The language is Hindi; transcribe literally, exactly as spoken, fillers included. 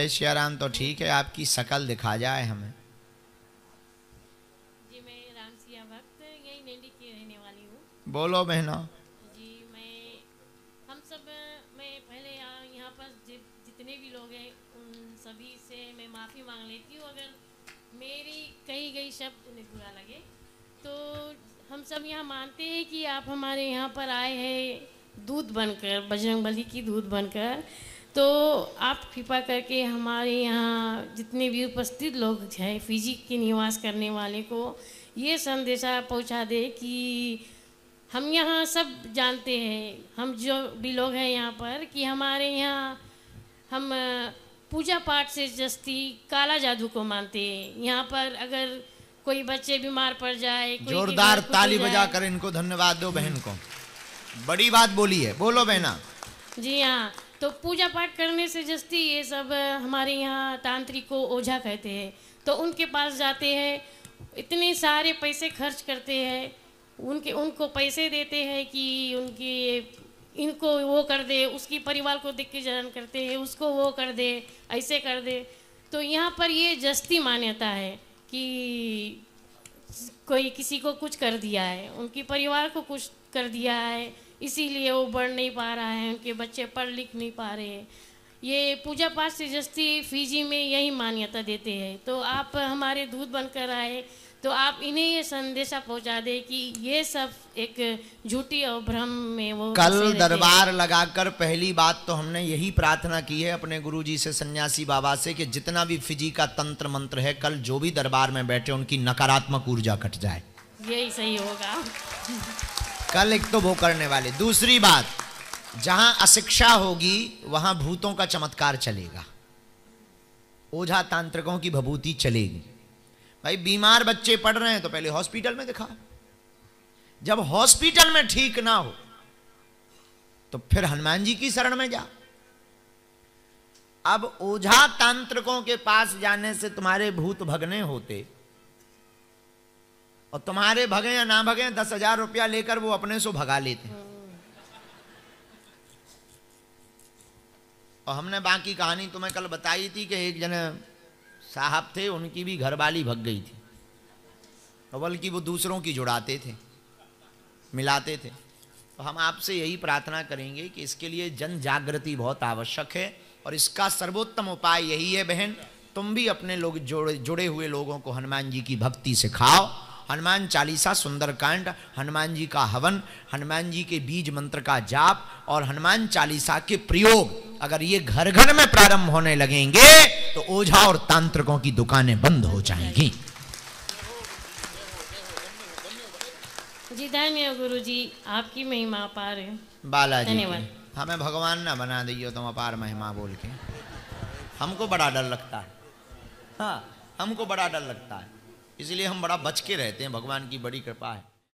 जय सियाराम तो ठीक है, आपकी शकल दिखा जाए हमें। जी मैं राम सिया भक्त यही नेंडी की रहने वाली हूँ। बोलो बहना। जी मैं हम सब मैं पहले यहाँ यहाँ पर जि, जितने भी लोग हैं उन सभी से मैं माफ़ी मांग लेती हूँ अगर मेरी कही गई शब्द उन्हें बुरा लगे। तो हम सब यहाँ मानते हैं कि आप हमारे यहाँ पर आए हैं दूध बनकर, बजरंगबली की दूध बनकर। तो आप कृपा करके हमारे यहाँ जितने भी उपस्थित लोग हैं फिजी के निवास करने वाले को ये संदेशा पहुँचा दे कि हम यहाँ सब जानते हैं, हम जो भी लोग हैं यहाँ पर, कि हमारे यहाँ हम पूजा पाठ से जस्ती काला जादू को मानते हैं। यहाँ पर अगर कोई बच्चे बीमार पड़ जाए, कोई जोरदार ताली बजा कर इनको धन्यवाद दो बहन को, बड़ी बात बोली है। बोलो बहना। जी हाँ, तो पूजा पाठ करने से जस्ती ये सब हमारे यहाँ तांत्रिक को ओझा कहते हैं। तो उनके पास जाते हैं, इतने सारे पैसे खर्च करते हैं, उनके उनको पैसे देते हैं कि उनकी इनको वो कर दे, उसकी परिवार को देख के जलन करते हैं, उसको वो कर दे, ऐसे कर दे। तो यहाँ पर ये जस्ती मान्यता है कि कोई किसी को कुछ कर दिया है, उनकी परिवार को कुछ कर दिया है, इसीलिए वो बढ़ नहीं पा रहा है, उनके बच्चे पढ़ लिख नहीं पा रहे हैं। ये पूजा पाठ से जस्ती फिजी में यही मान्यता देते हैं। तो आप हमारे दूध बनकर आए तो आप इन्हें ये संदेशा पहुंचा दे कि ये सब एक झूठी और भ्रम में वो कल दरबार लगाकर पहली बात तो हमने यही प्रार्थना की है अपने गुरुजी से, सन्यासी बाबा से, कि जितना भी फिजी का तंत्र मंत्र है कल जो भी दरबार में बैठे उनकी नकारात्मक ऊर्जा कट जाए। यही सही होगा कल एक तो वो करने वाले। दूसरी बात, जहां अशिक्षा होगी वहां भूतों का चमत्कार चलेगा, ओझा तांत्रिकों की भभूति चलेगी। भाई बीमार बच्चे पढ़ रहे हैं तो पहले हॉस्पिटल में दिखाओ, जब हॉस्पिटल में ठीक ना हो तो फिर हनुमान जी की शरण में जा। अब ओझा तांत्रिकों के पास जाने से तुम्हारे भूत भगने होते, और तुम्हारे भगे या ना भगे दस हजार रुपया लेकर वो अपने से भगा लेते। और हमने बाकी कहानी तुम्हें कल बताई थी कि एक जने साहब थे, उनकी भी घरवाली भग गई थी, और बल्कि वो दूसरों की जुड़ाते थे, मिलाते थे। तो हम आपसे यही प्रार्थना करेंगे कि इसके लिए जन जागृति बहुत आवश्यक है, और इसका सर्वोत्तम उपाय यही है बहन, तुम भी अपने लोग जुड़े जुड़े हुए लोगों को हनुमान जी की भक्ति सिखाओ। हनुमान चालीसा, सुंदरकांड, हनुमान जी का हवन, हनुमान जी के बीज मंत्र का जाप और हनुमान चालीसा के प्रयोग अगर ये घर घर में प्रारंभ होने लगेंगे तो ओझा और तांत्रिकों की दुकानें बंद हो जाएंगी। जी धन्य गुरु जी, आपकी महिमा अपार है। बालाजी धन्यवाद। हमें भगवान ना बना दियो तुम अपार महिमा बोल के, हमको बड़ा डर लगता है। हाँ, हमको बड़ा डर लगता है, इसलिए हम बड़ा बच के रहते हैं, भगवान की बड़ी कृपा है।